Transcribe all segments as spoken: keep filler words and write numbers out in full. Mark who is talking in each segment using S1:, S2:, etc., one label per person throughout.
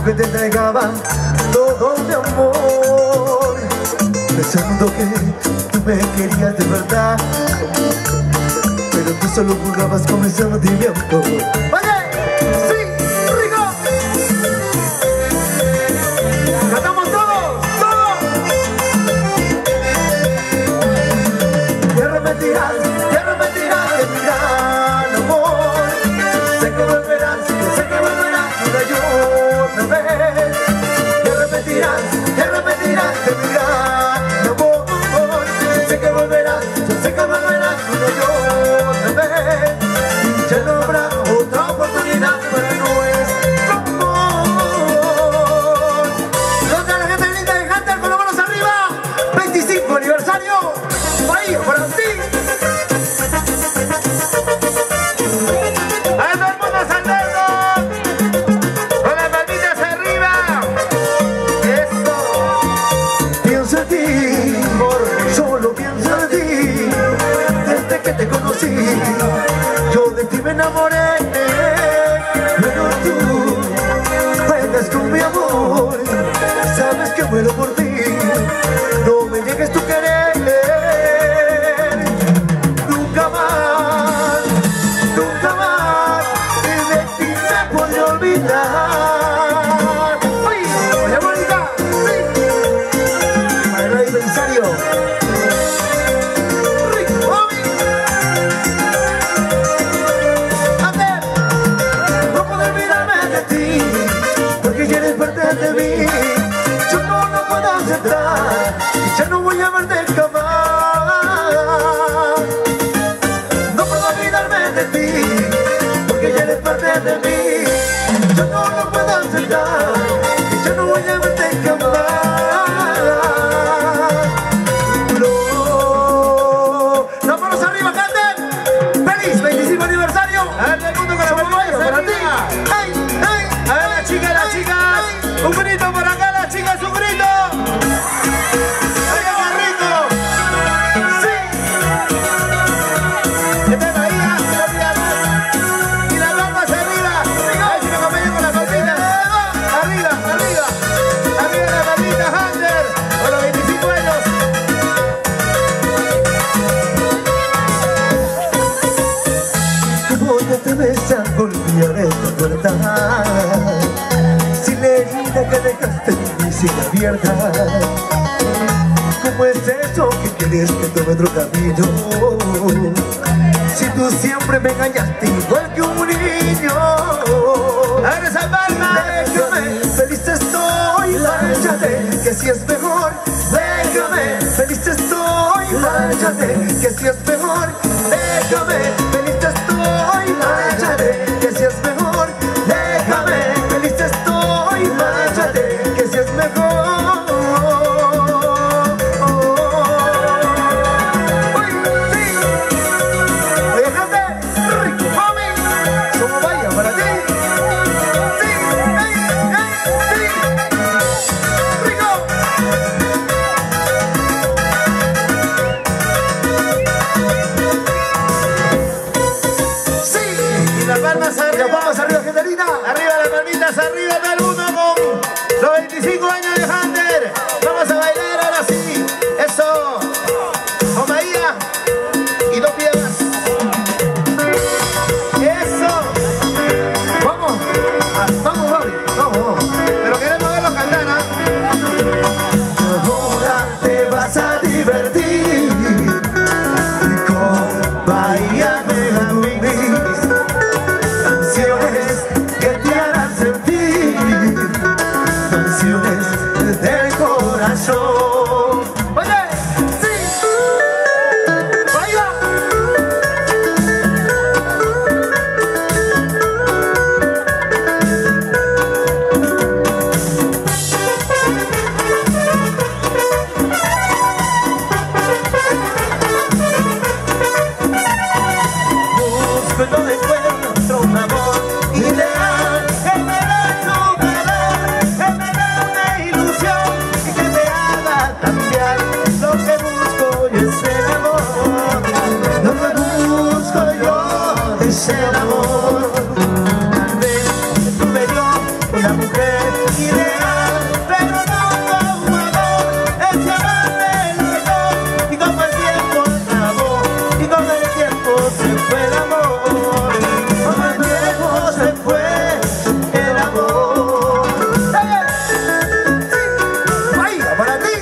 S1: que te entregaba todo mi amor, pensando que tú me querías de verdad, pero tú solo jugabas con mis sentimientos. ¡Oye! ¡Sí! ¡Rico! ¡Cantamos todos! ¡Todos! Te arrepentirás, te arrepentirás de mi gran amor. Sé que volverás, sé que volverás una y otra vez. Te arrepentirás, te arrepentirás de mi gran amor. Sé que volverás, sé que volverás una y otra vez. Ya no habrá otra oportunidad para nuestro amor. ¿Dónde la gente linda de Hunter con las manos arriba? veinticinco aniversario. Bahía para ti.
S2: A todo el mundo saltando con las palmitas arriba.
S1: Eso. Pienso en ti, solo pienso en ti. Desde que te conocí, yo de ti me enamoré. Pero tú juegas con mi amor. Sabes que muero por ti. No me niegues tu querer. Nunca más, nunca más. Y de ti me podré olvidar. ¡Ay! ¡Oye, bonita! ¡Sí! Para el aniversario. ¡Rico, mami! Ander, no puedo olvidarme de ti, porque ya eres parte de mí. Yo no lo puedo aceptar, y ya no voy a verte jamás. No puedo olvidarme de ti, porque ya eres parte de mí. Yo no lo puedo aceptar, y ya no voy a verte jamás. No, las manos arriba, canten. ¡Feliz veinticinco aniversario!
S2: A ver, todo el mundo con las
S1: Somos
S2: palmitas
S1: para ti.
S2: arriba.
S1: ¡Ay, ay!
S2: A ver, las chicas, las chicas. Un grito por acá, las chicas, un grito. ¡Oye, carrito!
S1: ¡Sí!
S2: Esta es Bahía, y las palmas arriba. A ver si me acompañan con las palmitas. Arriba, arriba. Arriba las palmitas, Hunter. Con los veinticinco años.
S1: ¿Cómo ya te besan golpear esta puerta? Sin la herida que dejaste en mí sigue abierta. ¿Cómo es eso que quieres que tome otro camino? Si tú siempre me engañaste igual que un niño.
S2: ¡Abre esa palma!
S1: Déjame, feliz estoy, márchate, que si es mejor. Déjame, feliz estoy, márchate, que si es mejor. Déjame, feliz estoy, márchate, que si es mejor. Déjame, feliz estoy, márchate, que si es mejor. Uy, sí. Oye, gente, rico, mami, somos Bahía para ti. Sí, hey, hey, sí. Rico. Sí.
S2: Y las palmas arriba.
S1: Las palmas arriba, gente linda.
S2: Arriba las palmitas, arriba todo el mundo con los veinticinco años de Hunter. Vamos a bailar ahora sí. Eso. Con Bahía y dos piedras. Eso.
S1: Vamos, ah, vamos, Bobby, vamos, vamos.
S2: Pero queremos verlos cantar, ¿ah?
S1: Ahora te vas a divertir con Bahía de Luis. Canciones que te harán sentir una mujer ideal, pero no como amor, es llamarle el amor, y con el tiempo acabó, y con el tiempo se fue el amor, con el tiempo se fue el amor. ¡Sí! ¡Vaya para ti!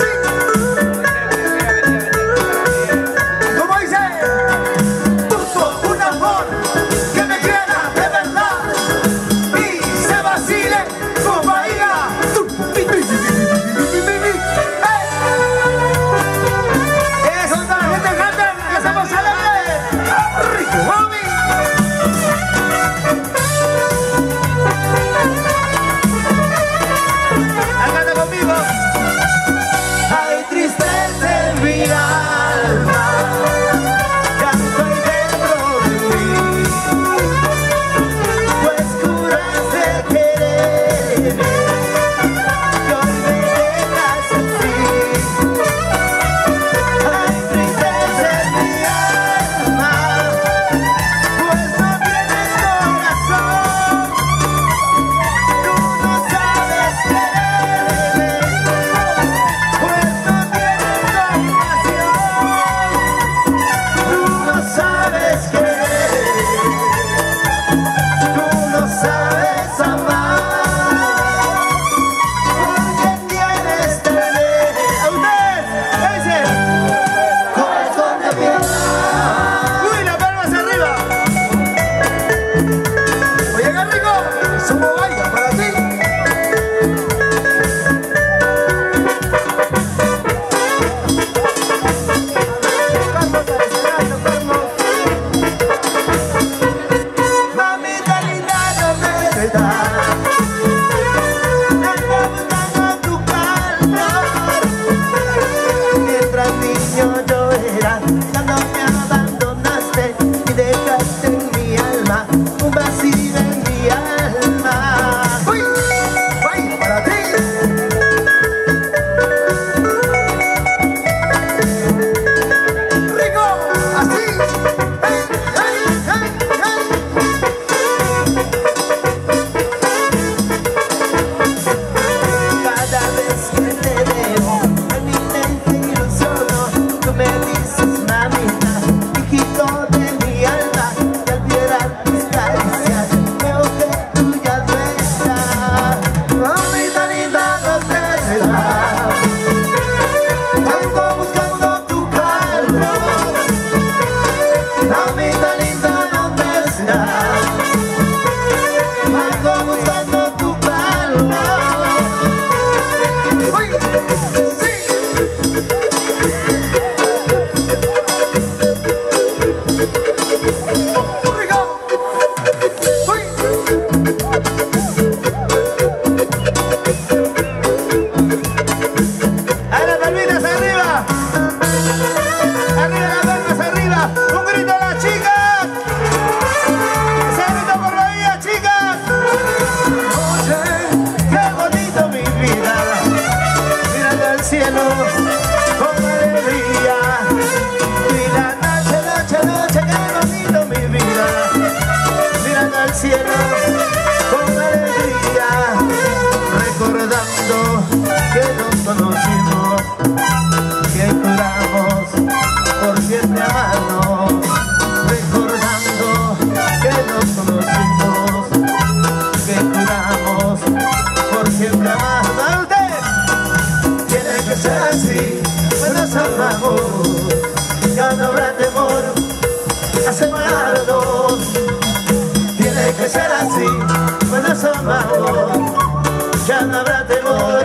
S2: Ya no habrá temor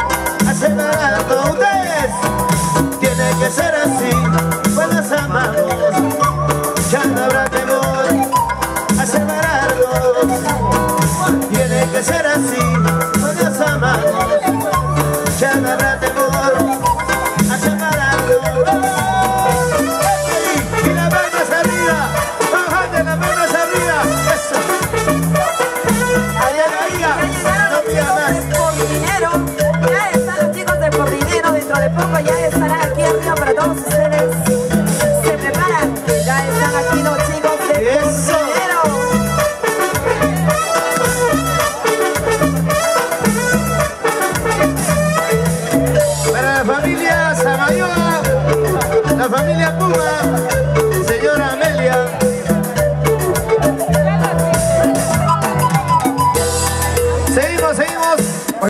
S2: a separarnos. Ustedes tiene que ser así, pues nos amamos. Ya no habrá temor a separarnos. Tiene que ser así, pues nos amamos. Ya no habrá temor a separarnos. Y las manos arriba, bajando las manos arriba. Eso. Allá, allá. familia Samayoa, la familia Puma.